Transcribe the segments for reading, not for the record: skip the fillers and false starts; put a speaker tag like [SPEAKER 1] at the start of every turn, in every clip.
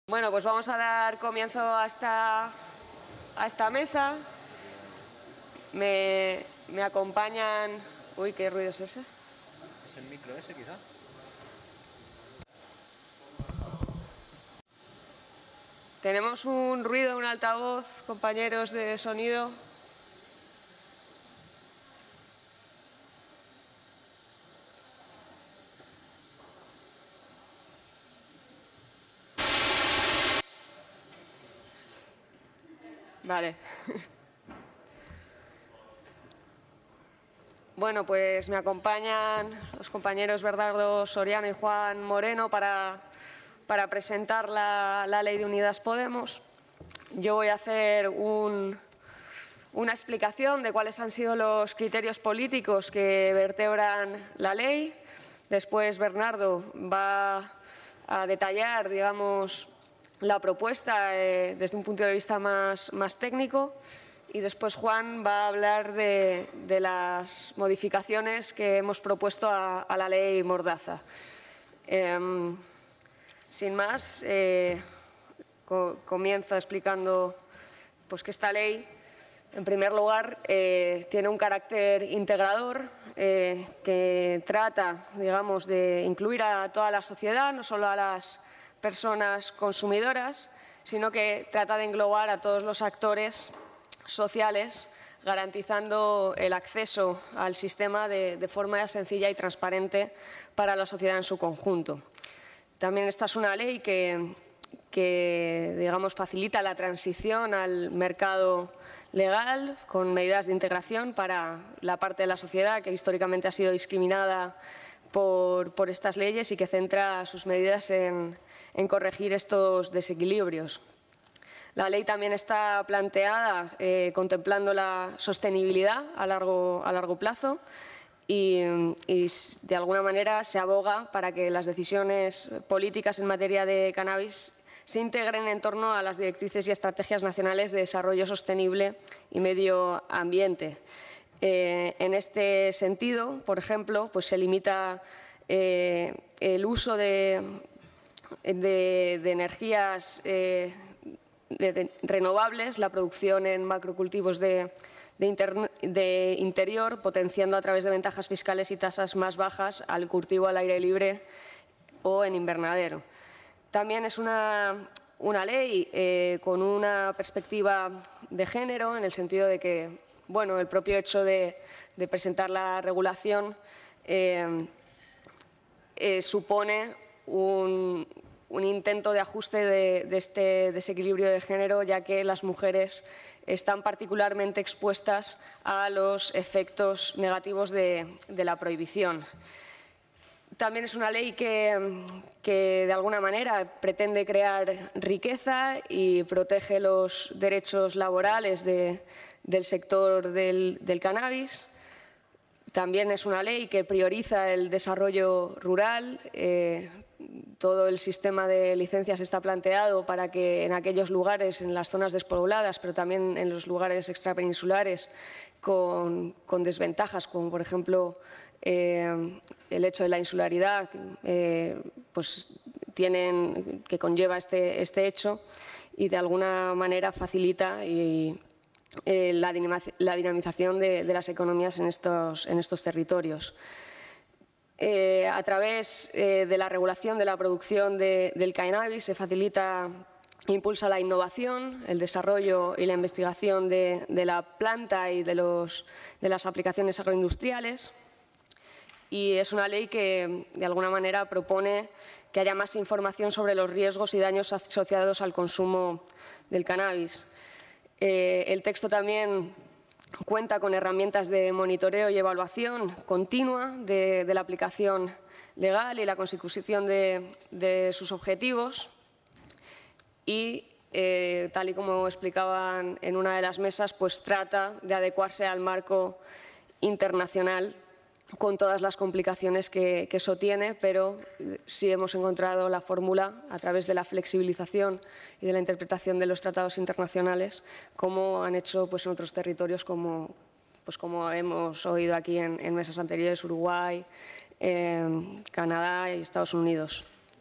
[SPEAKER 1] Bueno, pues vamos a dar comienzo a esta mesa. Me acompañan... Uy, ¿qué ruido es ese?
[SPEAKER 2] ¿Es el micro ese, quizá?
[SPEAKER 1] Tenemos un ruido, un altavoz, compañeros de sonido. Vale. Bueno, pues me acompañan los compañeros Bernardo Soriano y Juan Moreno para presentar la Ley de Unidas Podemos. Yo voy a hacer una explicación de cuáles han sido los criterios políticos que vertebran la ley. Después Bernardo va a detallar, digamos, la propuesta desde un punto de vista más técnico. Y después Juan va a hablar de las modificaciones que hemos propuesto a la ley Mordaza. Sin más, comienzo explicando pues, que esta ley, en primer lugar, tiene un carácter integrador que trata, digamos, de incluir a toda la sociedad, no solo a las personas consumidoras, sino que trata de englobar a todos los actores sociales, garantizando el acceso al sistema de forma sencilla y transparente para la sociedad en su conjunto. También esta es una ley que digamos, facilita la transición al mercado legal con medidas de integración para la parte de la sociedad que históricamente ha sido discriminada por estas leyes y que centra sus medidas en corregir estos desequilibrios. La ley también está planteada contemplando la sostenibilidad a largo plazo y de alguna manera se aboga para que las decisiones políticas en materia de cannabis se integren en torno a las directrices y estrategias nacionales de desarrollo sostenible y medio ambiente. En este sentido, por ejemplo, pues se limita el uso de energías renovables, la producción en macrocultivos de interior, potenciando a través de ventajas fiscales y tasas más bajas al cultivo al aire libre o en invernadero. También es una ley con una perspectiva de género, en el sentido de que, bueno, el propio hecho de presentar la regulación supone un intento de ajuste de este desequilibrio de género, ya que las mujeres están particularmente expuestas a los efectos negativos de la prohibición. También es una ley que de alguna manera pretende crear riqueza y protege los derechos laborales del sector del cannabis. También es una ley que prioriza el desarrollo rural. Todo el sistema de licencias está planteado para que en aquellos lugares, en las zonas despobladas, pero también en los lugares extrapeninsulares con desventajas, como por ejemplo el hecho de la insularidad, pues que conlleva este hecho y de alguna manera facilita la dinamización de las economías en estos territorios. A través de la regulación de la producción del cannabis se facilita e impulsa la innovación, el desarrollo y la investigación de la planta y de las aplicaciones agroindustriales. Y es una ley que de alguna manera propone que haya más información sobre los riesgos y daños asociados al consumo del cannabis. El texto también cuenta con herramientas de monitoreo y evaluación continua de la aplicación legal y la consecución de sus objetivos y, tal y como explicaban en una de las mesas, pues trata de adecuarse al marco internacional con todas las complicaciones que eso tiene, pero sí hemos encontrado la fórmula a través de la flexibilización y de la interpretación de los tratados internacionales, como han hecho pues, en otros territorios como hemos oído aquí en mesas anteriores, Uruguay, Canadá y Estados Unidos.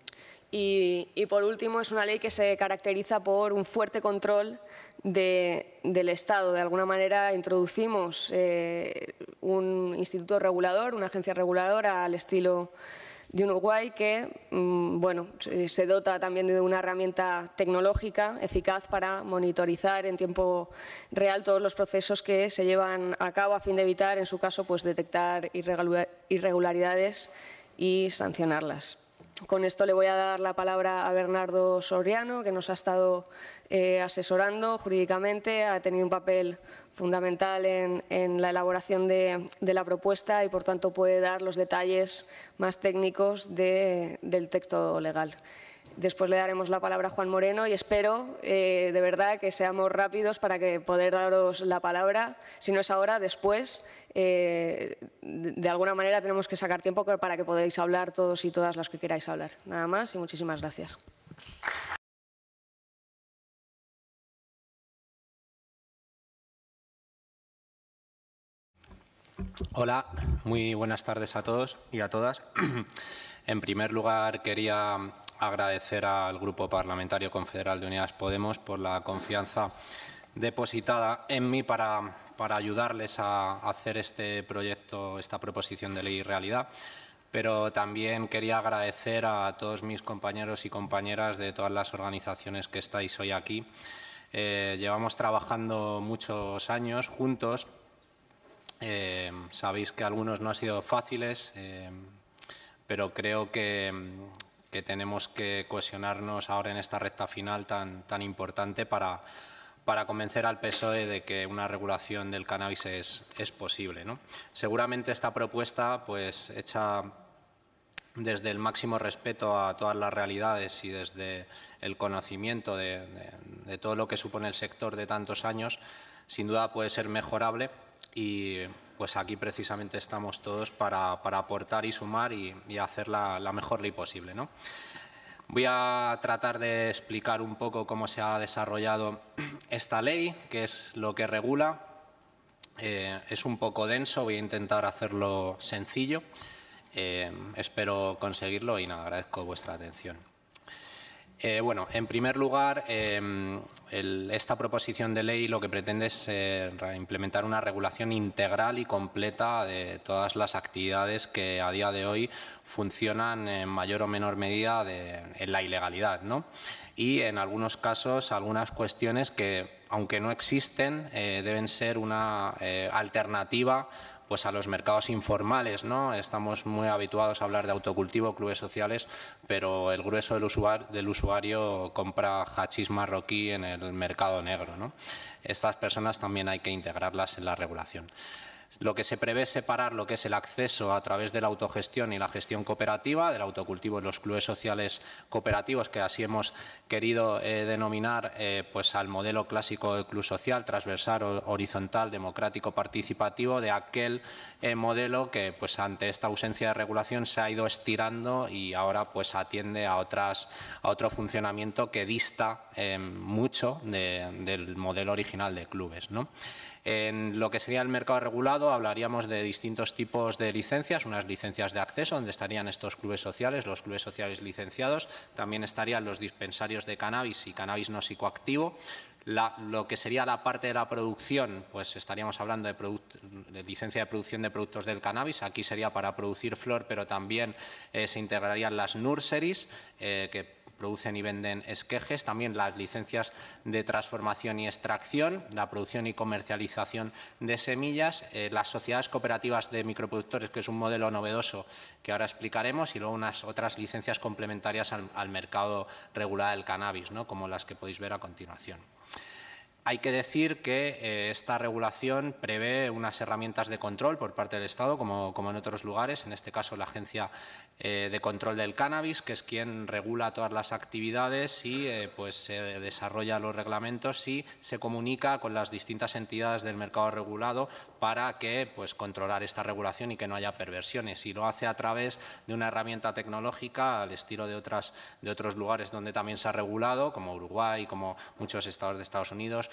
[SPEAKER 1] Y por último, es una ley que se caracteriza por un fuerte control del Estado. De alguna manera introducimos un instituto regulador, una agencia reguladora al estilo de Uruguay que se dota también de una herramienta tecnológica eficaz para monitorizar en tiempo real todos los procesos que se llevan a cabo a fin de evitar, en su caso, pues detectar irregularidades y sancionarlas. Con esto le voy a dar la palabra a Bernardo Soriano, que nos ha estado asesorando jurídicamente, ha tenido un papel fundamental en la elaboración de la propuesta y, por tanto, puede dar los detalles más técnicos del texto legal. Después le daremos la palabra a Juan Moreno y espero de verdad que seamos rápidos para poder daros la palabra. Si no es ahora, después. De alguna manera tenemos que sacar tiempo para que podáis hablar todos y todas las que queráis hablar. Nada más y muchísimas gracias.
[SPEAKER 2] Hola, muy buenas tardes a todos y a todas. En primer lugar, quería agradecer al Grupo Parlamentario Confederal de Unidas Podemos por la confianza depositada en mí para ayudarles a hacer este proyecto, esta proposición de ley realidad. Pero también quería agradecer a todos mis compañeros y compañeras de todas las organizaciones que estáis hoy aquí. Llevamos trabajando muchos años juntos. Sabéis que algunos no han sido fáciles, pero creo que tenemos que cohesionarnos ahora en esta recta final tan importante para convencer al PSOE de que una regulación del cannabis es posible, ¿no? Seguramente esta propuesta, pues, hecha desde el máximo respeto a todas las realidades y desde el conocimiento de todo lo que supone el sector de tantos años, sin duda puede ser mejorable. Y pues aquí precisamente estamos todos para aportar y sumar y hacer la mejor ley posible, ¿no? Voy a tratar de explicar un poco cómo se ha desarrollado esta ley, qué es lo que regula. Es un poco denso, voy a intentar hacerlo sencillo. Espero conseguirlo y nada, agradezco vuestra atención. Bueno, en primer lugar, esta proposición de ley lo que pretende es implementar una regulación integral y completa de todas las actividades que a día de hoy funcionan en mayor o menor medida en la ilegalidad, ¿no? Y en algunos casos, algunas cuestiones que, aunque no existen, deben ser una alternativa pues a los mercados informales, ¿no? Estamos muy habituados a hablar de autocultivo, clubes sociales, pero el grueso del usuario compra hachís marroquí en el mercado negro, ¿no? Estas personas también hay que integrarlas en la regulación. Lo que se prevé es separar lo que es el acceso a través de la autogestión y la gestión cooperativa, del autocultivo y los clubes sociales cooperativos, que así hemos querido denominar pues al modelo clásico de club social, transversal, horizontal, democrático, participativo, de aquel modelo que pues ante esta ausencia de regulación se ha ido estirando y ahora pues atiende a otro funcionamiento que dista mucho del modelo original de clubes, ¿no? En lo que sería el mercado regulado hablaríamos de distintos tipos de licencias, unas licencias de acceso donde estarían estos clubes sociales, los clubes sociales licenciados, también estarían los dispensarios de cannabis y cannabis no psicoactivo. Lo que sería la parte de la producción, pues estaríamos hablando de licencia de producción de productos del cannabis. Aquí sería para producir flor, pero también se integrarían las nurseries que producen y venden esquejes, también las licencias de transformación y extracción, la producción y comercialización de semillas, las sociedades cooperativas de microproductores, que es un modelo novedoso que ahora explicaremos, y luego unas otras licencias complementarias al mercado regulado del cannabis, ¿no? Como las que podéis ver a continuación. Hay que decir que esta regulación prevé unas herramientas de control por parte del Estado, como en otros lugares, en este caso la Agencia de Control del Cannabis, que es quien regula todas las actividades y pues desarrolla los reglamentos y se comunica con las distintas entidades del mercado regulado para que pues controlar esta regulación y que no haya perversiones. Y lo hace a través de una herramienta tecnológica al estilo de otros lugares donde también se ha regulado, como Uruguay, como muchos estados de Estados Unidos,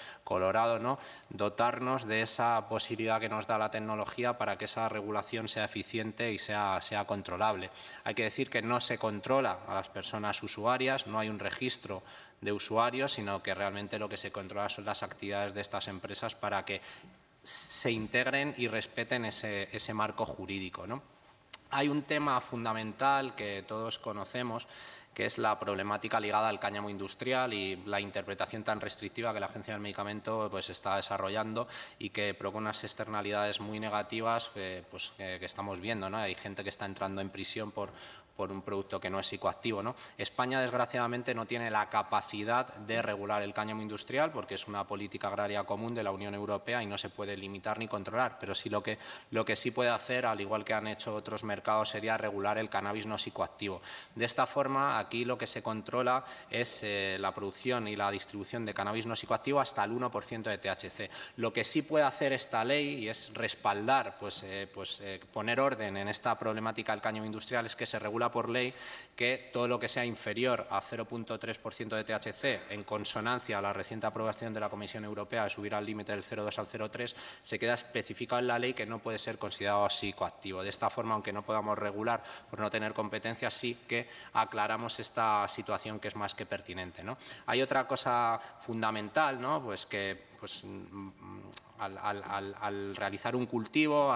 [SPEAKER 2] Colorado, ¿no? Dotarnos de esa posibilidad que nos da la tecnología para que esa regulación sea eficiente y sea controlable. Hay que decir que no se controla a las personas usuarias, no hay un registro de usuarios, sino que realmente lo que se controla son las actividades de estas empresas para que se integren y respeten ese marco jurídico, ¿no? Hay un tema fundamental que todos conocemos, que es la problemática ligada al cáñamo industrial y la interpretación tan restrictiva que la Agencia del Medicamento pues, está desarrollando y que provoca unas externalidades muy negativas que estamos viendo, ¿no? Hay gente que está entrando en prisión por un producto que no es psicoactivo, ¿no? España, desgraciadamente, no tiene la capacidad de regular el cáñamo industrial porque es una política agraria común de la Unión Europea y no se puede limitar ni controlar, pero sí lo que sí puede hacer, al igual que han hecho otros mercados, sería regular el cannabis no psicoactivo. De esta forma, aquí lo que se controla es la producción y la distribución de cannabis no psicoactivo hasta el 1% de THC. Lo que sí puede hacer esta ley y es respaldar, poner orden en esta problemática del cáñamo industrial es que se regula por ley que todo lo que sea inferior a 0,3% de THC, en consonancia a la reciente aprobación de la Comisión Europea de subir al límite del 0,2 al 0,3, se queda especificado en la ley que no puede ser considerado psicoactivo. De esta forma, aunque no podamos regular por no tener competencia, sí que aclaramos esta situación que es más que pertinente, ¿no? Hay otra cosa fundamental, ¿no? Pues que al realizar un cultivo,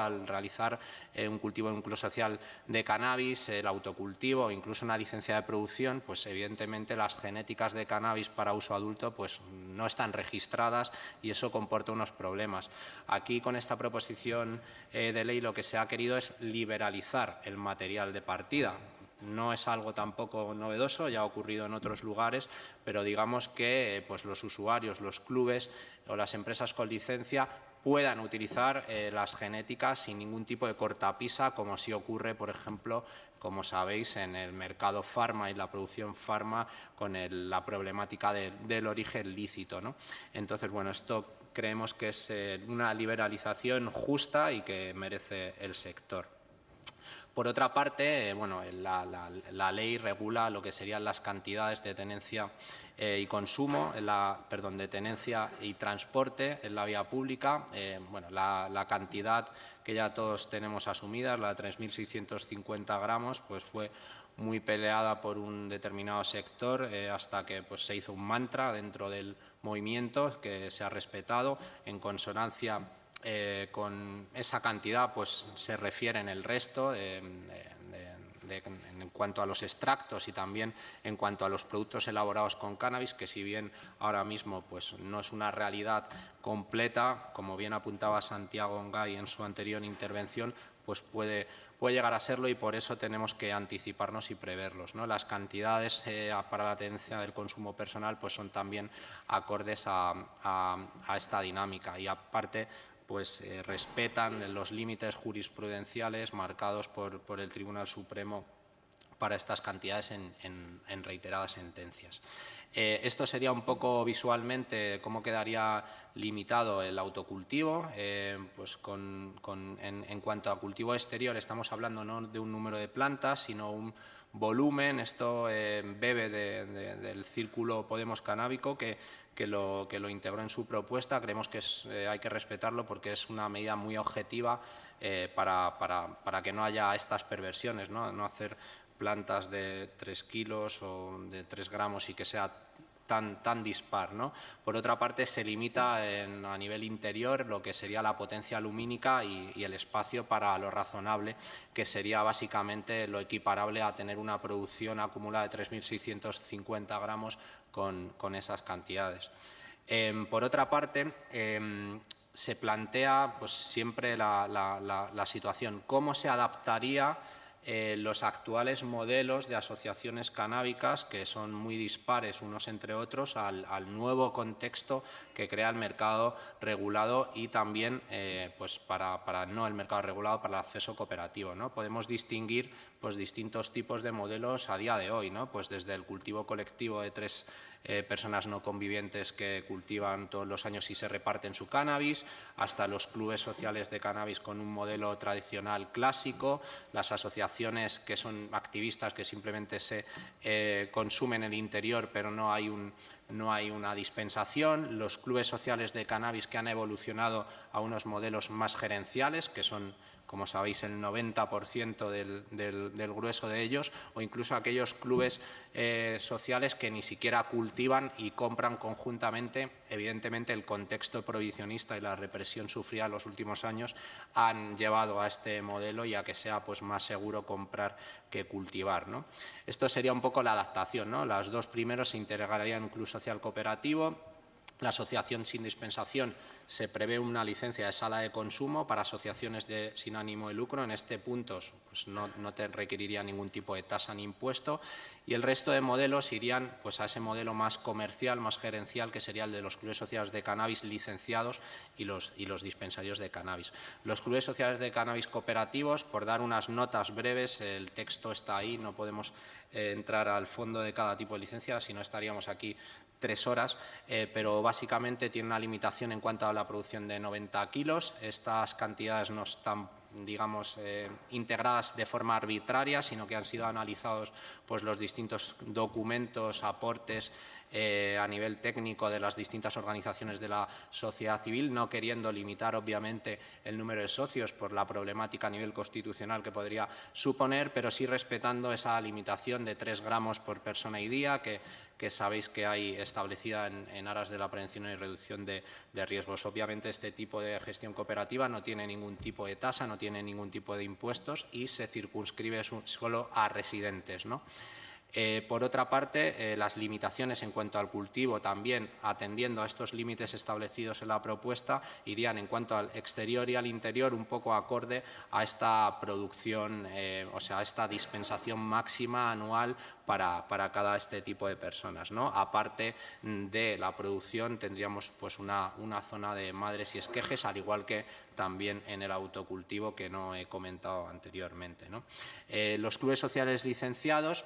[SPEAKER 2] un cultivo de un ciclo social de cannabis, el autocultivo o incluso una licencia de producción, pues evidentemente las genéticas de cannabis para uso adulto pues no están registradas y eso comporta unos problemas. Aquí con esta proposición de ley lo que se ha querido es liberalizar el material de partida. No es algo tampoco novedoso, ya ha ocurrido en otros lugares, pero digamos que pues los usuarios, los clubes o las empresas con licencia puedan utilizar las genéticas sin ningún tipo de cortapisa, como sí ocurre, por ejemplo, como sabéis, en el mercado farma y la producción farma con la problemática del origen lícito, ¿no? Entonces, bueno, esto creemos que es una liberalización justa y que merece el sector. Por otra parte, bueno, la ley regula lo que serían las cantidades de tenencia y consumo, de tenencia y transporte en la vía pública. Bueno, la cantidad que ya todos tenemos asumidas, la de 3.650 gramos, pues fue muy peleada por un determinado sector hasta que pues, se hizo un mantra dentro del movimiento que se ha respetado en consonancia. Con esa cantidad pues, se refieren el resto en cuanto a los extractos y también en cuanto a los productos elaborados con cannabis, que si bien ahora mismo pues, no es una realidad completa, como bien apuntaba Santiago Ongay en su anterior intervención, pues puede llegar a serlo y por eso tenemos que anticiparnos y preverlos, ¿no? Las cantidades para la tenencia del consumo personal pues, son también acordes a esta dinámica y aparte pues respetan los límites jurisprudenciales marcados por el Tribunal Supremo para estas cantidades en reiteradas sentencias. Esto sería un poco visualmente cómo quedaría limitado el autocultivo. Pues en cuanto a cultivo exterior estamos hablando no de un número de plantas, sino un volumen. Esto bebe del círculo Podemos Canábico que lo integró en su propuesta. Creemos que hay que respetarlo porque es una medida muy objetiva para que no haya estas perversiones, no hacer plantas de 3 kilos o de 3 gramos y que sea tan dispar, ¿no? Por otra parte, se limita a nivel interior lo que sería la potencia lumínica y el espacio para lo razonable, que sería básicamente lo equiparable a tener una producción acumulada de 3.650 gramos con esas cantidades. Por otra parte, se plantea pues, siempre la situación, cómo se adaptaría los actuales modelos de asociaciones canábicas, que son muy dispares unos entre otros, al nuevo contexto que crea el mercado regulado y también pues para no el mercado regulado, para el acceso cooperativo, ¿no? Podemos distinguir pues, distintos tipos de modelos a día de hoy, ¿no? Pues desde el cultivo colectivo de 3 personas no convivientes que cultivan todos los años y se reparten su cannabis, hasta los clubes sociales de cannabis con un modelo tradicional clásico, las asociaciones que son activistas que simplemente se consumen en el interior pero no hay un no hay una dispensación. Los clubes sociales de cannabis que han evolucionado a unos modelos más gerenciales, que son, como sabéis, el 90% del grueso de ellos, o incluso aquellos clubes sociales que ni siquiera cultivan y compran conjuntamente. Evidentemente, el contexto prohibicionista y la represión sufrida en los últimos años han llevado a este modelo y a que sea pues más seguro comprar que cultivar, ¿no? Esto sería un poco la adaptación, ¿no? Los dos primeros se integrarían en un club social cooperativo. La asociación sin dispensación, se prevé una licencia de sala de consumo para asociaciones sin ánimo de lucro. En este punto pues no te requeriría ningún tipo de tasa ni impuesto, y el resto de modelos irían pues a ese modelo más comercial, más gerencial, que sería el de los clubes sociales de cannabis licenciados y los dispensarios de cannabis. Los clubes sociales de cannabis cooperativos, por dar unas notas breves, el texto está ahí, no podemos entrar al fondo de cada tipo de licencia, si no estaríamos aquí 3 horas, pero básicamente tiene una limitación en cuanto a la producción de 90 kilos. Estas cantidades no están, digamos, integradas de forma arbitraria, sino que han sido analizados pues, los distintos documentos, aportes a nivel técnico de las distintas organizaciones de la sociedad civil, no queriendo limitar obviamente el número de socios por la problemática a nivel constitucional que podría suponer, pero sí respetando esa limitación de 3 gramos por persona y día que sabéis que hay establecida en aras de la prevención y reducción de riesgos. Obviamente este tipo de gestión cooperativa no tiene ningún tipo de tasa, no tiene ningún tipo de impuestos y se circunscribe solo a residentes, ¿no? Por otra parte, las limitaciones en cuanto al cultivo, también atendiendo a estos límites establecidos en la propuesta, irían en cuanto al exterior y al interior un poco acorde a esta producción, o sea, a esta dispensación máxima anual para cada este tipo de personas, ¿no? Aparte de la producción, tendríamos pues una zona de madres y esquejes, al igual que también en el autocultivo que no he comentado anteriormente, ¿no? Los clubes sociales licenciados,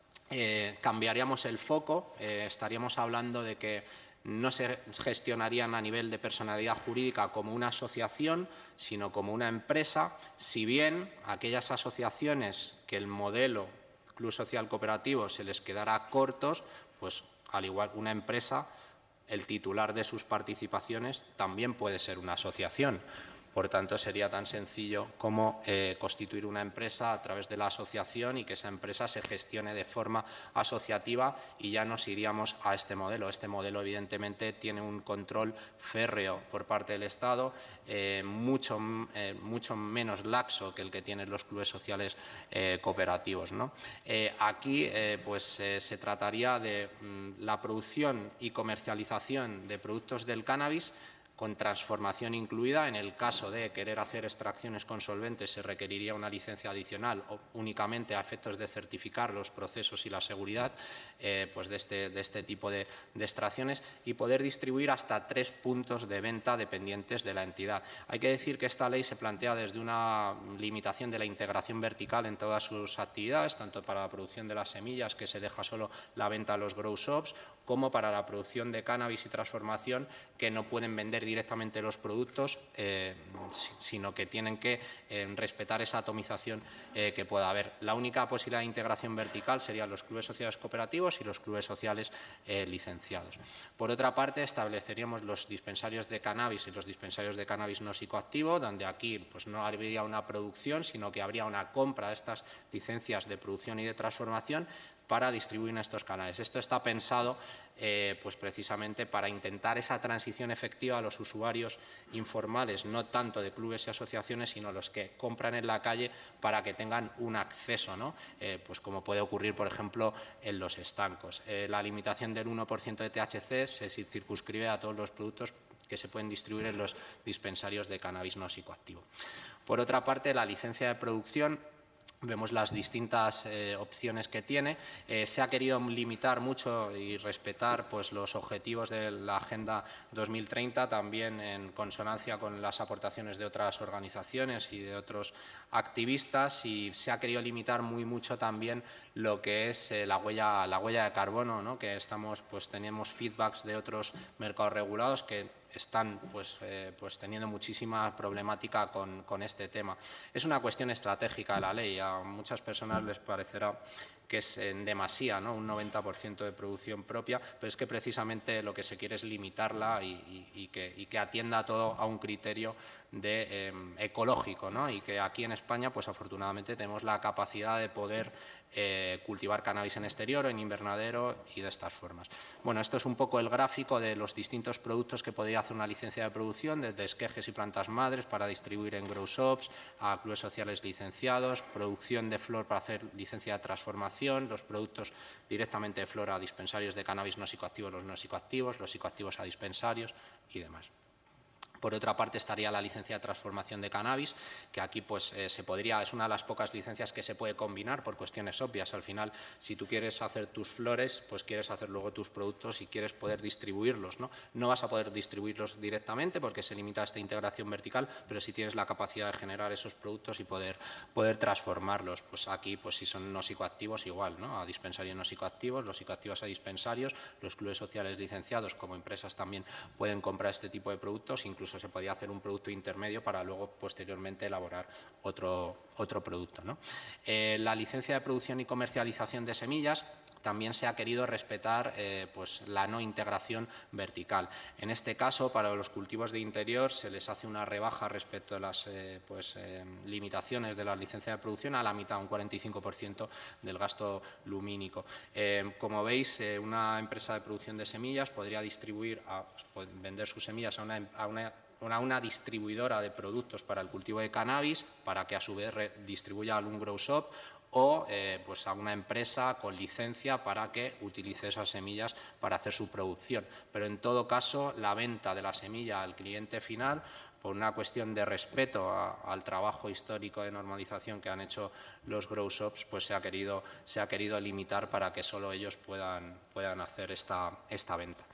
[SPEAKER 2] cambiaríamos el foco, estaríamos hablando de que no se gestionarían a nivel de personalidad jurídica como una asociación, sino como una empresa, si bien aquellas asociaciones que el modelo club social cooperativo se les quedara cortos, pues al igual una empresa, el titular de sus participaciones también puede ser una asociación. Por tanto, sería tan sencillo como constituir una empresa a través de la asociación y que esa empresa se gestione de forma asociativa, y ya nos iríamos a este modelo. Este modelo, evidentemente, tiene un control férreo por parte del Estado, mucho menos laxo que el que tienen los clubes sociales cooperativos, ¿no? Aquí se trataría de la producción y comercialización de productos del cannabis con transformación incluida. En el caso de querer hacer extracciones con solventes se requeriría una licencia adicional únicamente a efectos de certificar los procesos y la seguridad pues de este tipo de extracciones, y poder distribuir hasta 3 puntos de venta dependientes de la entidad. Hay que decir que esta ley se plantea desde una limitación de la integración vertical en todas sus actividades, tanto para la producción de las semillas, que se deja solo la venta a los grow shops, como para la producción de cannabis y transformación, que no pueden vender directamente los productos, sino que tienen que respetar esa atomización que pueda haber. La única posibilidad de integración vertical serían los clubes sociales cooperativos y los clubes sociales licenciados. Por otra parte, estableceríamos los dispensarios de cannabis y los dispensarios de cannabis no psicoactivo, donde aquí pues, no habría una producción, sino que habría una compra de estas licencias de producción y de transformación para distribuir en estos canales. Esto está pensado pues precisamente para intentar esa transición efectiva a los usuarios informales, no tanto de clubes y asociaciones, sino los que compran en la calle, para que tengan un acceso, ¿no? Pues como puede ocurrir, por ejemplo, en los estancos. La limitación del 1% de THC se circunscribe a todos los productos que se pueden distribuir en los dispensarios de cannabis no psicoactivo. Por otra parte, la licencia de producción, vemos las distintas opciones que tiene. Se ha querido limitar mucho y respetar pues, los objetivos de la Agenda 2030, también en consonancia con las aportaciones de otras organizaciones y de otros activistas, y se ha querido limitar mucho también lo que es la huella de carbono, ¿no? Que tenemos feedbacks de otros mercados regulados que están pues teniendo muchísima problemática con este tema. Es una cuestión estratégica de la ley. A muchas personas les parecerá que es en demasía, ¿no? Un 90% de producción propia, pero es que precisamente lo que se quiere es limitarla y que atienda todo a un criterio ecológico, ¿no? Y que aquí en España, pues afortunadamente tenemos la capacidad de poder cultivar cannabis en exterior o en invernadero y de estas formas. Bueno, esto es un poco el gráfico de los distintos productos que podría hacer una licencia de producción, desde esquejes y plantas madres para distribuir en grow shops, a clubes sociales licenciados, producción de flor para hacer licencia de transformación, los productos directamente de flor a dispensarios de cannabis no psicoactivos, los psicoactivos a dispensarios y demás. Por otra parte estaría la licencia de transformación de cannabis, que aquí pues es una de las pocas licencias que se puede combinar por cuestiones obvias. Al final, si tú quieres hacer tus flores, pues quieres hacer luego tus productos y quieres poder distribuirlos, ¿no? No vas a poder distribuirlos directamente porque se limita a esta integración vertical, pero sí tienes la capacidad de generar esos productos y poder transformarlos. Pues aquí, pues si son no psicoactivos, igual, ¿no? A dispensarios no psicoactivos, los psicoactivos a dispensarios, los clubes sociales licenciados como empresas también pueden comprar este tipo de productos, incluso se podía hacer un producto intermedio para luego posteriormente elaborar otro producto, ¿no? La licencia de producción y comercialización de semillas también se ha querido respetar pues la no integración vertical. En este caso, para los cultivos de interior se les hace una rebaja respecto a las limitaciones de la licencia de producción a la mitad, un 45% del gasto lumínico. Como veis, una empresa de producción de semillas podría vender sus semillas a una distribuidora de productos para el cultivo de cannabis, para que a su vez distribuya a un grow shop, o pues a una empresa con licencia para que utilice esas semillas para hacer su producción. Pero en todo caso, la venta de la semilla al cliente final, por una cuestión de respeto al trabajo histórico de normalización que han hecho los grow shops, pues se ha querido limitar para que solo ellos puedan hacer esta venta.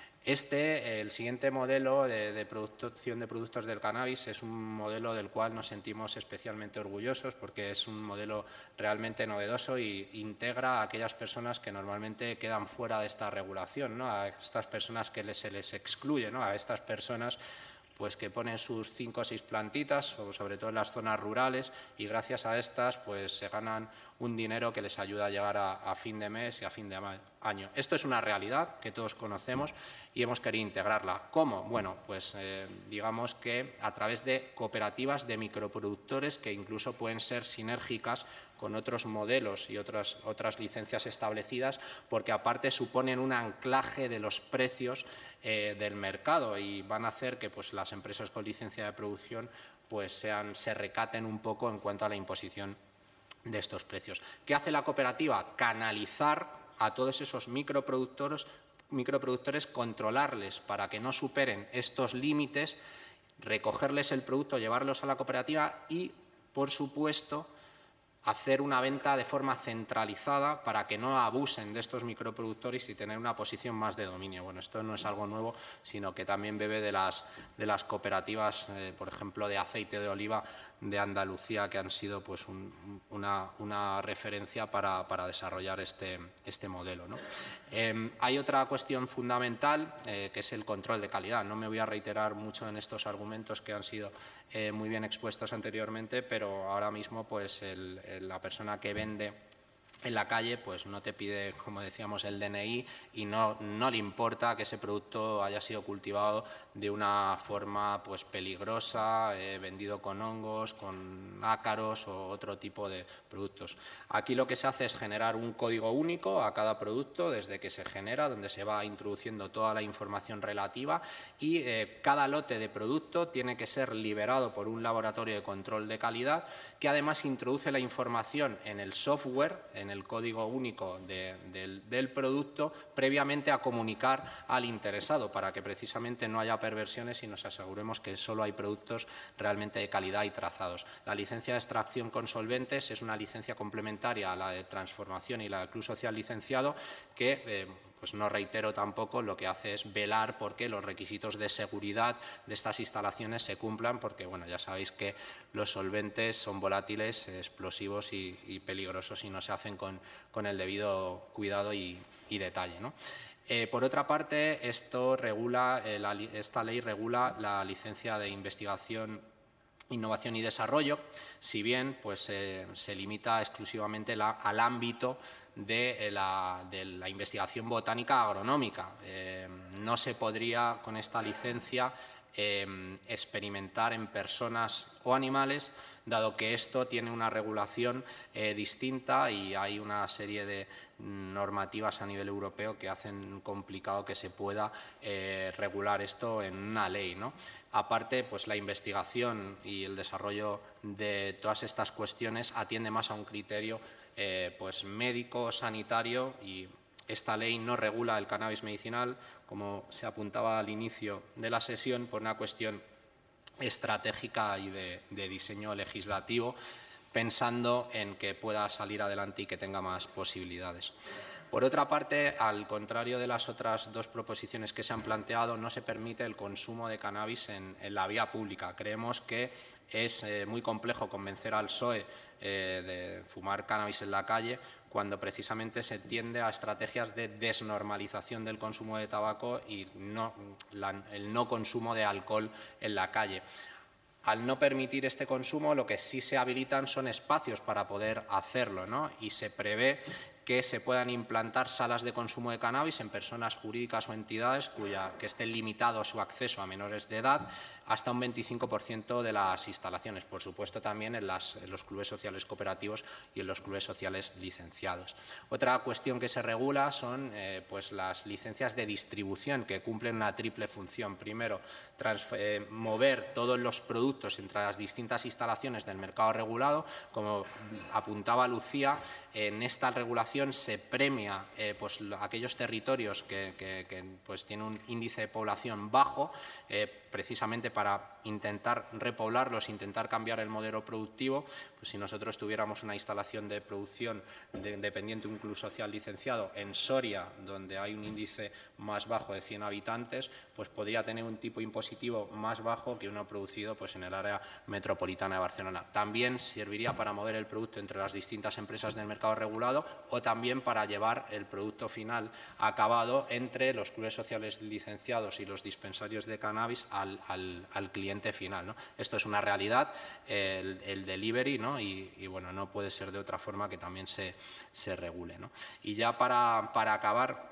[SPEAKER 2] El siguiente modelo de producción de productos del cannabis es un modelo del cual nos sentimos especialmente orgullosos porque es un modelo realmente novedoso e integra a aquellas personas que normalmente quedan fuera de esta regulación, ¿no? A estas personas que se les excluye, ¿no? A estas personas pues que ponen sus 5 o 6 plantitas, sobre todo en las zonas rurales, y gracias a estas pues se ganan un dinero que les ayuda a llegar a fin de mes y a fin de año. Esto es una realidad que todos conocemos y hemos querido integrarla. ¿Cómo? Bueno, pues digamos que a través de cooperativas de microproductores que incluso pueden ser sinérgicas con otros modelos y otras licencias establecidas, porque aparte suponen un anclaje de los precios del mercado y van a hacer que pues, las empresas con licencia de producción pues, se recaten un poco en cuanto a la imposición de estos precios. ¿Qué hace la cooperativa? Canalizar a todos esos microproductores, controlarles para que no superen estos límites, recogerles el producto, llevarlos a la cooperativa y, por supuesto, hacer una venta de forma centralizada para que no abusen de estos microproductores y tener una posición más de dominio. Bueno, esto no es algo nuevo, sino que también bebe de las cooperativas, por ejemplo, de aceite de oliva de Andalucía, que han sido pues, una referencia para desarrollar este modelo, ¿no? Hay otra cuestión fundamental, que es el control de calidad. No me voy a reiterar mucho en estos argumentos que han sido muy bien expuestos anteriormente, pero ahora mismo pues, la persona que vende en la calle pues no te pide, como decíamos, el DNI y no le importa que ese producto haya sido cultivado de una forma pues peligrosa, vendido con hongos, con ácaros o otro tipo de productos. Aquí lo que se hace es generar un código único a cada producto desde que se genera, donde se va introduciendo toda la información relativa y cada lote de producto tiene que ser liberado por un laboratorio de control de calidad que además introduce la información en el software, en el código único del producto, previamente a comunicar al interesado para que precisamente no haya perversiones y nos aseguremos que solo hay productos realmente de calidad y trazados. La licencia de extracción con solventes es una licencia complementaria a la de transformación y la de club social licenciado que pues no reitero tampoco, lo que hace es velar porque los requisitos de seguridad de estas instalaciones se cumplan, porque bueno, ya sabéis que los solventes son volátiles, explosivos y peligrosos si no se hacen con el debido cuidado y detalle, ¿no? Por otra parte, esta ley regula la licencia de investigación innovación y desarrollo, si bien pues, se limita exclusivamente al ámbito de la investigación botánica agronómica. No se podría con esta licencia experimentar en personas o animales, dado que esto tiene una regulación distinta y hay una serie de normativas a nivel europeo que hacen complicado que se pueda regular esto en una ley, ¿no? Aparte, pues la investigación y el desarrollo de todas estas cuestiones atiende más a un criterio pues médico, sanitario, y esta ley no regula el cannabis medicinal, como se apuntaba al inicio de la sesión, por una cuestión estratégica y de diseño legislativo, pensando en que pueda salir adelante y que tenga más posibilidades. Por otra parte, al contrario de las otras dos proposiciones que se han planteado, no se permite el consumo de cannabis en la vía pública. Creemos que es muy complejo convencer al PSOE de fumar cannabis en la calle, cuando precisamente se tiende a estrategias de desnormalización del consumo de tabaco y el no consumo de alcohol en la calle. Al no permitir este consumo, lo que sí se habilitan son espacios para poder hacerlo, ¿no? Y se prevé que se puedan implantar salas de consumo de cannabis en personas jurídicas o entidades que estén limitado su acceso a menores de edad, hasta un 25% de las instalaciones, por supuesto también en los clubes sociales cooperativos y en los clubes sociales licenciados. Otra cuestión que se regula son pues las licencias de distribución, que cumplen una triple función. Primero, mover todos los productos entre las distintas instalaciones del mercado regulado. Como apuntaba Lucía, en esta regulación se premia pues, aquellos territorios que pues, tienen un índice de población bajo, precisamente para intentar repoblarlos, intentar cambiar el modelo productivo. Pues si nosotros tuviéramos una instalación de producción dependiente de un club social licenciado en Soria, donde hay un índice más bajo de 100 habitantes, pues podría tener un tipo impositivo más bajo que uno producido pues, en el área metropolitana de Barcelona. También serviría para mover el producto entre las distintas empresas del mercado regulado, o también para llevar el producto final acabado entre los clubes sociales licenciados y los dispensarios de cannabis al cliente final, ¿no? Esto es una realidad, el delivery, ¿no? Y bueno, no puede ser de otra forma que también se regule, ¿no? Y ya para acabar,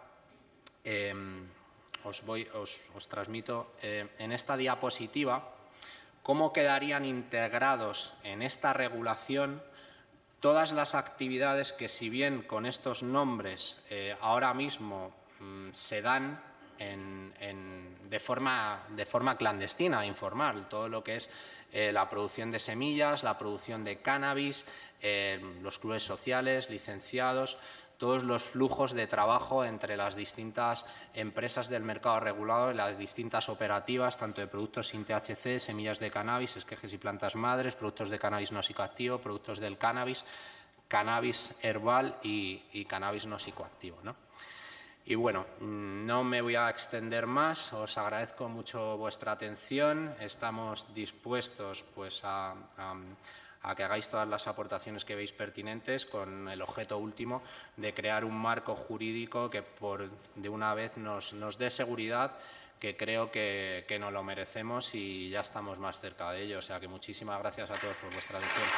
[SPEAKER 2] os transmito en esta diapositiva cómo quedarían integrados en esta regulación todas las actividades que, si bien con estos nombres ahora mismo se dan de forma clandestina, informal, todo lo que es la producción de semillas, la producción de cannabis, los clubes sociales, licenciados, todos los flujos de trabajo entre las distintas empresas del mercado regulado y las distintas operativas, tanto de productos sin THC, semillas de cannabis, esquejes y plantas madres, productos de cannabis no psicoactivo, productos del cannabis, cannabis herbal y cannabis no psicoactivo, ¿no? Y bueno, no me voy a extender más, os agradezco mucho vuestra atención, estamos dispuestos pues, a que hagáis todas las aportaciones que veis pertinentes, con el objeto último de crear un marco jurídico que de una vez nos dé seguridad, que creo que nos lo merecemos y ya estamos más cerca de ello. O sea que muchísimas gracias a todos por vuestra atención.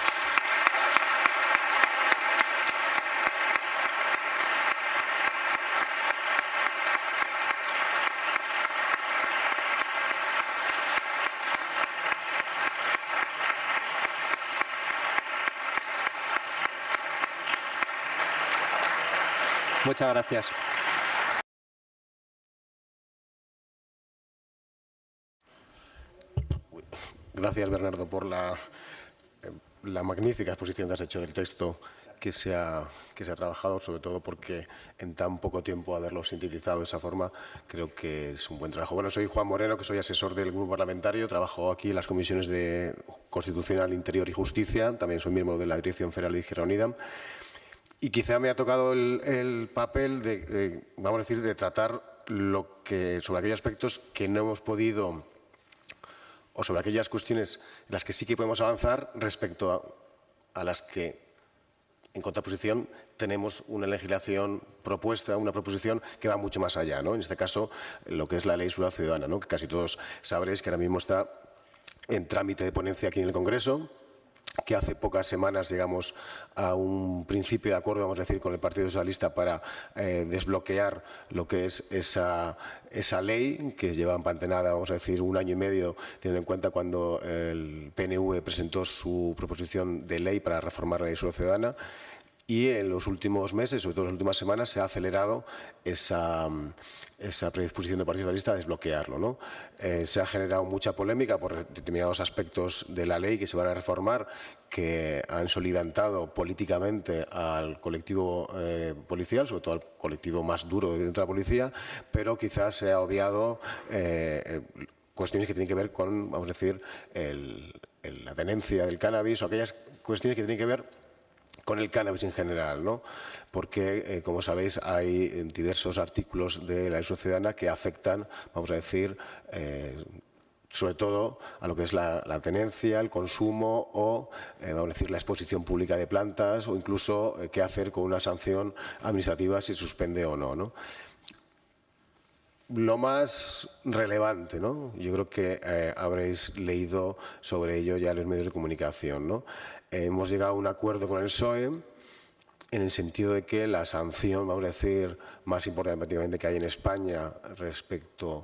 [SPEAKER 2] Muchas gracias.
[SPEAKER 3] Gracias, Bernardo, por la magnífica exposición que has hecho del texto que se ha trabajado, sobre todo porque en tan poco tiempo haberlo sintetizado de esa forma, creo que es un buen trabajo. Bueno, soy Juan Moreno, que soy asesor del Grupo Parlamentario, trabajo aquí en las comisiones de Constitucional, Interior y Justicia, también soy miembro de la Dirección Federal de Izquierda Unida. Y quizá me ha tocado el papel vamos a decir, de tratar sobre aquellos aspectos que no hemos podido, o sobre aquellas cuestiones en las que sí que podemos avanzar respecto a las que, en contraposición, tenemos una legislación propuesta, una proposición que va mucho más allá, ¿no? En este caso, lo que es la Ley de Seguridad Ciudadana, ¿no? Que casi todos sabréis que ahora mismo está en trámite de ponencia aquí en el Congreso, que hace pocas semanas llegamos a un principio de acuerdo, vamos a decir, con el Partido Socialista para desbloquear lo que es esa ley que lleva empantanada, vamos a decir, 1 año y medio, teniendo en cuenta cuando el PNV presentó su proposición de ley para reformar la Ley de Seguridad Ciudadana. Y en los últimos meses, sobre todo en las últimas semanas, se ha acelerado esa predisposición del Partido Socialista a desbloquearlo, ¿no? Se ha generado mucha polémica por determinados aspectos de la ley que se van a reformar, que han soliviantado políticamente al colectivo policial, sobre todo al colectivo más duro dentro de la policía, pero quizás se ha obviado cuestiones que tienen que ver con, vamos a decir, la tenencia del cannabis o aquellas cuestiones que tienen que ver con el cannabis en general, ¿no? Porque, como sabéis, hay diversos artículos de la Ley de Seguridad Ciudadana que afectan, vamos a decir, sobre todo a lo que es la tenencia, el consumo o, vamos a decir, la exposición pública de plantas o incluso qué hacer con una sanción administrativa si se suspende o no, ¿no? Lo más relevante, ¿no? Yo creo que habréis leído sobre ello ya en los medios de comunicación, ¿no? Hemos llegado a un acuerdo con el PSOE en el sentido de que la sanción, vamos a decir, más importante prácticamente que hay en España respecto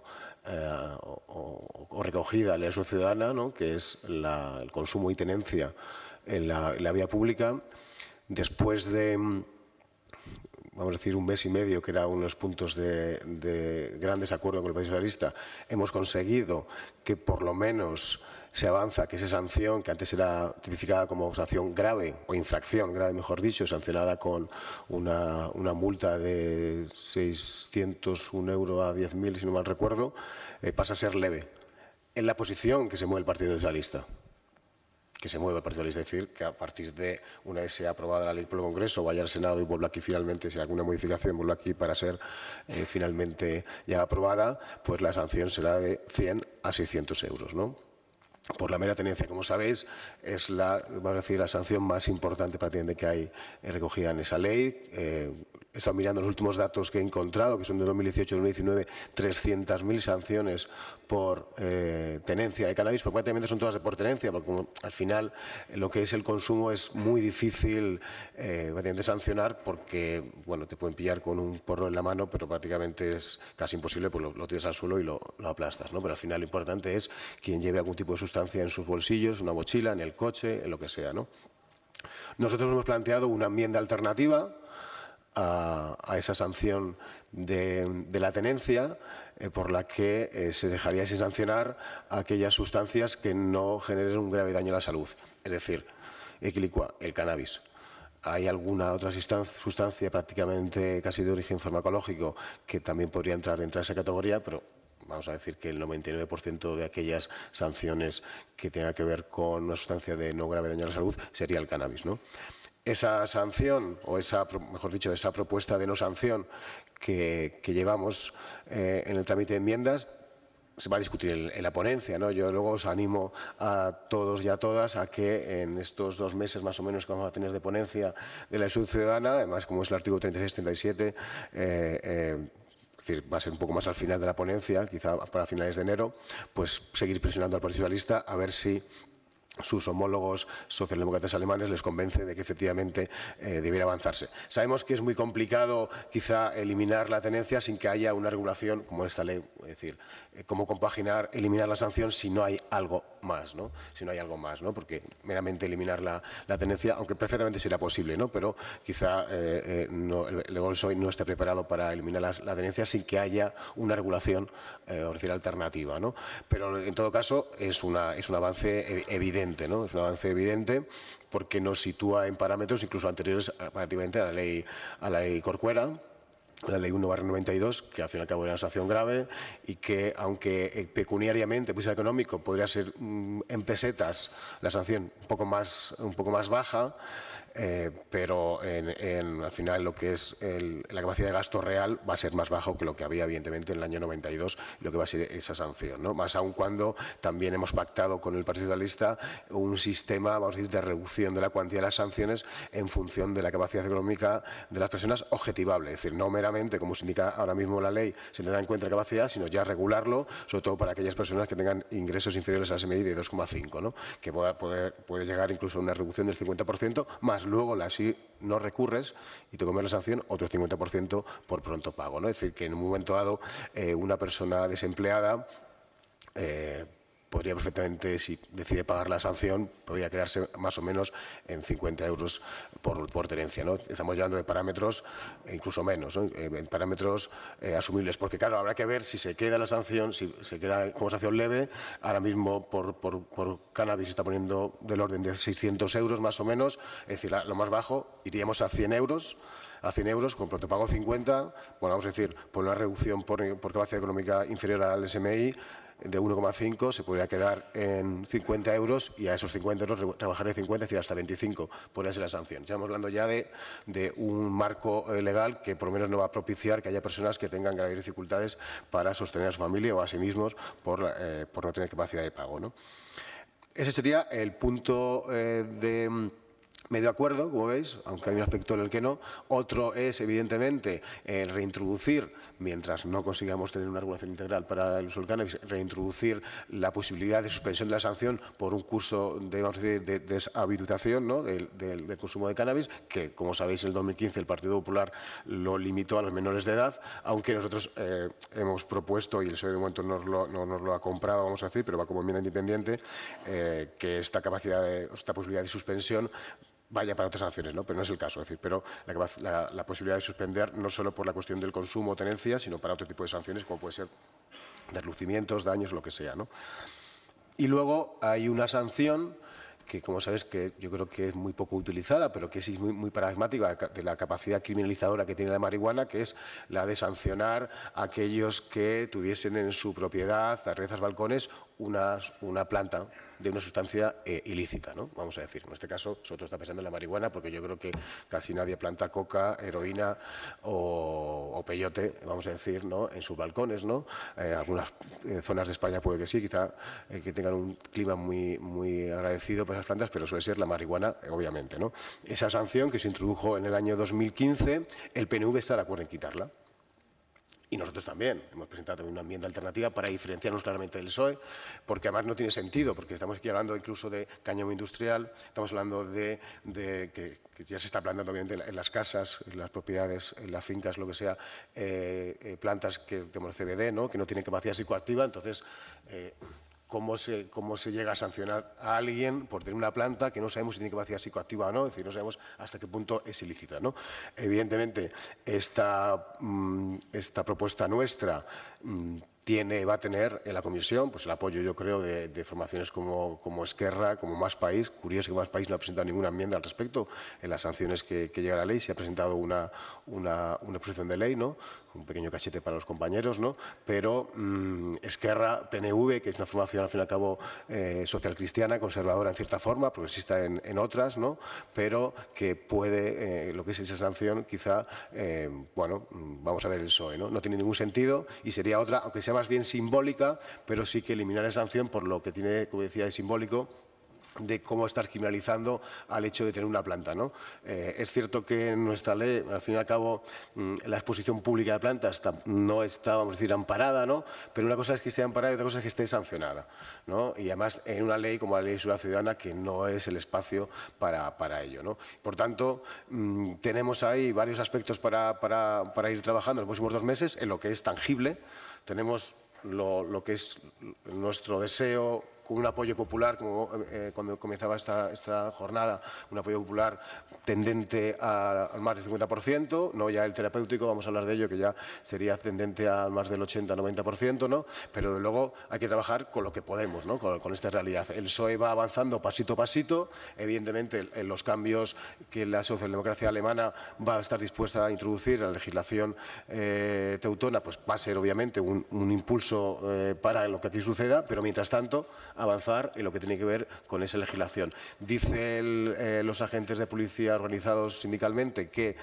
[SPEAKER 3] o recogida en la Ley de Seguridad Ciudadana, ¿no? Que es el consumo y tenencia en la vía pública, después de, vamos a decir, 1 mes y medio, que era uno de los puntos de gran desacuerdo con el Partido Socialista, hemos conseguido que por lo menos se avanza que esa sanción, que antes era tipificada como sanción grave o infracción grave, mejor dicho, sancionada con una multa de 601 € a 10.000, si no mal recuerdo, pasa a ser leve. En la posición que se mueve el Partido Socialista. Que se mueve el Partido Socialista, es decir, que a partir de una vez sea aprobada la ley por el Congreso, vaya al Senado y vuelva aquí finalmente, si hay alguna modificación, vuelva aquí para ser finalmente ya aprobada, pues la sanción será de 100 a 600 €, ¿no? Por la mera tenencia, como sabéis, es vamos a decir, la sanción más importante prácticamente que hay recogida en esa ley. He estado mirando los últimos datos que he encontrado, que son de 2018 y 2019, 300.000 sanciones por tenencia de cannabis, pero prácticamente son todas por tenencia, porque como, al final lo que es el consumo es muy difícil prácticamente sancionar, porque bueno, te pueden pillar con un porro en la mano, pero prácticamente es casi imposible, pues lo tiras al suelo y lo aplastas, ¿no? Pero al final lo importante es quien lleve algún tipo de sustancia en sus bolsillos, una mochila, en el coche, en lo que sea, ¿no? Nosotros hemos planteado una enmienda alternativa a esa sanción de la tenencia, por la que se dejaría sin sancionar aquellas sustancias que no generen un grave daño a la salud. Es decir, equilicua, el cannabis. Hay alguna otra sustancia prácticamente casi de origen farmacológico que también podría entrar dentro de esa categoría, pero vamos a decir que el 99% de aquellas sanciones que tengan que ver con una sustancia de no grave daño a la salud sería el cannabis, ¿no? Esa sanción, o mejor dicho, esa propuesta de no sanción que llevamos en el trámite de enmiendas, se va a discutir en la ponencia, ¿no? Yo luego os animo a todos y a todas a que en estos 2 meses más o menos que vamos a tener de ponencia de la Seguridad Ciudadana, además como es el artículo 36-37, es decir, va a ser un poco más al final de la ponencia, quizá para finales de enero, pues seguir presionando al Partido Socialista a ver si sus homólogos socialdemócratas alemanes les convence de que efectivamente debiera avanzarse. Sabemos que es muy complicado quizá eliminar la tenencia sin que haya una regulación como esta ley, es decir, cómo compaginar, eliminar la sanción si no hay algo más, ¿no? Si no hay algo más, ¿no? Porque meramente eliminar la tenencia, aunque perfectamente será posible, ¿no? Pero quizá el PSOE no esté preparado para eliminar la tenencia sin que haya una regulación, o decir, alternativa, ¿no? Pero en todo caso es un avance evidente, ¿no? Es un avance evidente porque nos sitúa en parámetros incluso anteriores prácticamente a la ley Corcuera, la ley 1/92, que al fin y al cabo era una sanción grave y que, aunque pecuniariamente, pues económico, podría ser en pesetas la sanción un poco más baja, pero al final lo que es la capacidad de gasto real va a ser más bajo que lo que había evidentemente en el año 92, lo que va a ser esa sanción, ¿no? Más aún cuando también hemos pactado con el Partido Socialista un sistema, vamos a decir, de reducción de la cuantía de las sanciones en función de la capacidad económica de las personas objetivable, es decir, no meramente, como se indica ahora mismo la ley, se le da en cuenta la capacidad, sino ya regularlo, sobre todo para aquellas personas que tengan ingresos inferiores al SMI de 2,5, ¿no? Que puede llegar incluso a una reducción del 50%, más luego si no recurres y te comes la sanción, otro 50% por pronto pago, ¿no? Es decir, que en un momento dado una persona desempleada podría perfectamente, si decide pagar la sanción, podría quedarse más o menos en 50 euros por tenencia, ¿no? Estamos hablando de parámetros incluso menos, ¿no? En parámetros asumibles, porque claro, habrá que ver si se queda la sanción, si se queda como sanción leve. Ahora mismo por cannabis se está poniendo del orden de 600 euros más o menos, es decir, lo más bajo, iríamos a 100 euros. A 100 euros, con prontopago 50, bueno, vamos a decir, por una reducción por capacidad económica inferior al SMI de 1,5 se podría quedar en 50 euros y a esos 50 euros rebajar de 50, es decir, hasta 25 podría ser la sanción. Estamos hablando ya de un marco legal que por lo menos no va a propiciar que haya personas que tengan graves dificultades para sostener a su familia o a sí mismos por no tener capacidad de pago, ¿no? Ese sería el punto de medio acuerdo, como veis, aunque hay un aspecto en el que no. Otro es, evidentemente, reintroducir, mientras no consigamos tener una regulación integral para el uso del cannabis, reintroducir la posibilidad de suspensión de la sanción por un curso de, vamos a decir, de deshabilitación, ¿no? del consumo de cannabis, que, como sabéis, en el 2015 el Partido Popular lo limitó a los menores de edad, aunque nosotros hemos propuesto, y el PSOE de momento no nos lo ha comprado, vamos a decir, pero va como enmienda independiente, que esta posibilidad de suspensión vaya para otras sanciones, ¿no? Pero no es el caso, es decir, pero la posibilidad de suspender no solo por la cuestión del consumo o tenencia, sino para otro tipo de sanciones, como puede ser deslucimientos, daños, lo que sea, ¿no? Y luego hay una sanción que, como sabes, que yo creo que es muy poco utilizada, pero que sí es muy paradigmática de la capacidad criminalizadora que tiene la marihuana, que es la de sancionar a aquellos que tuviesen en su propiedad, terrazas, balcones, una planta de una sustancia ilícita, ¿no? Vamos a decir. En este caso, nosotros está pensando en la marihuana, porque yo creo que casi nadie planta coca, heroína o peyote, vamos a decir, ¿no? En sus balcones, ¿no? Algunas zonas de España puede que sí, quizá que tengan un clima muy agradecido por esas plantas, pero suele ser la marihuana, obviamente, ¿no? Esa sanción que se introdujo en el año 2015, el PNV está de acuerdo en quitarla. Y nosotros también hemos presentado también una enmienda alternativa para diferenciarnos claramente del PSOE, porque además no tiene sentido, porque estamos aquí hablando incluso de cáñamo industrial, estamos hablando de que ya se está plantando obviamente en las casas, en las propiedades, en las fincas, lo que sea, plantas que tenemos CBD, ¿no? Que no tienen capacidad psicoactiva. Entonces, ¿cómo se llega a sancionar a alguien por tener una planta que no sabemos si tiene capacidad psicoactiva o no? Es decir, no sabemos hasta qué punto es ilícita, ¿no? Evidentemente, esta propuesta nuestra va a tener en la comisión pues el apoyo, yo creo, de formaciones como Esquerra, como Más País. Curioso que Más País no ha presentado ninguna enmienda al respecto en las sanciones que llega a la ley. Se ha presentado una proposición de ley, ¿no? Un pequeño cachete para los compañeros, ¿no? Pero Esquerra, PNV, que es una formación al fin y al cabo social cristiana, conservadora en cierta forma, progresista en otras, ¿no? Pero que puede, lo que es esa sanción, quizá, bueno, vamos a ver el PSOE, ¿no? No tiene ningún sentido y sería otra, aunque sea más bien simbólica, pero sí que eliminar la sanción por lo que tiene, como decía, de simbólico, de cómo estar criminalizando al hecho de tener una planta, ¿no? Es cierto que en nuestra ley, al fin y al cabo, la exposición pública de plantas no está, vamos a decir, amparada, ¿no? Pero una cosa es que esté amparada y otra cosa es que esté sancionada, ¿no? Y además en una ley como la Ley de Seguridad Ciudadana, que no es el espacio para ello, ¿no? Por tanto, tenemos ahí varios aspectos para ir trabajando en los próximos 2 meses en lo que es tangible. Tenemos lo que es nuestro deseo, con un apoyo popular, como cuando comenzaba esta jornada, un apoyo popular tendente al más del 50%, no ya el terapéutico, vamos a hablar de ello, que ya sería tendente al más del 80-90%, ¿no? Pero de luego hay que trabajar con lo que podemos, ¿no? Con esta realidad. El PSOE va avanzando pasito a pasito, evidentemente en los cambios que la socialdemocracia alemana va a estar dispuesta a introducir en la legislación teutona, pues va a ser obviamente un impulso para lo que aquí suceda, pero mientras tanto avanzar en lo que tiene que ver con esa legislación. Dicen los agentes de policía organizados sindicalmente que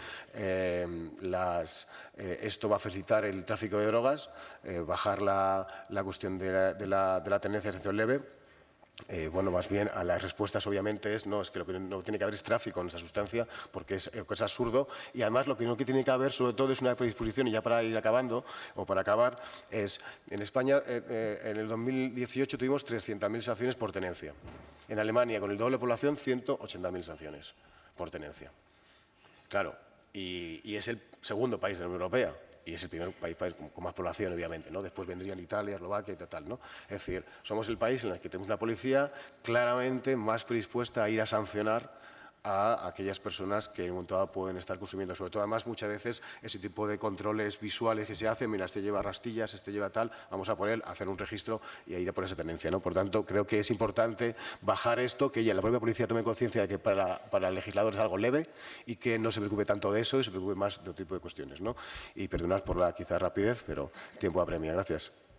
[SPEAKER 3] esto va a facilitar el tráfico de drogas, bajar la cuestión de la tenencia de sanción leve. Bueno, más bien a las respuestas obviamente es que lo que no tiene que haber es tráfico en esa sustancia porque es absurdo, y además lo que no tiene que haber sobre todo es una predisposición, y ya para ir acabando o para acabar, es en España en el 2018 tuvimos 300.000 sanciones por tenencia. En Alemania, con el doble de población, 180.000 sanciones por tenencia. Claro, y es el segundo país de la Unión Europea. Y es el primer país con más población, obviamente, ¿no? Después vendrían Italia, Eslovaquia y tal, ¿no? Es decir, somos el país en el que tenemos una policía claramente más predispuesta a ir a sancionar a aquellas personas que en un momento dado pueden estar consumiendo. Sobre todo, además, muchas veces ese tipo de controles visuales que se hacen, mira, este lleva rastillas, este lleva tal, vamos a por él, hacer un registro y a ir a por esa tendencia, ¿no? Por tanto, creo que es importante bajar esto, que ya la propia policía tome conciencia de que para el legislador es algo leve y que no se preocupe tanto de eso y se preocupe más de otro tipo de cuestiones, ¿no? Y perdonad por la quizá rapidez, pero tiempo apremia. Gracias.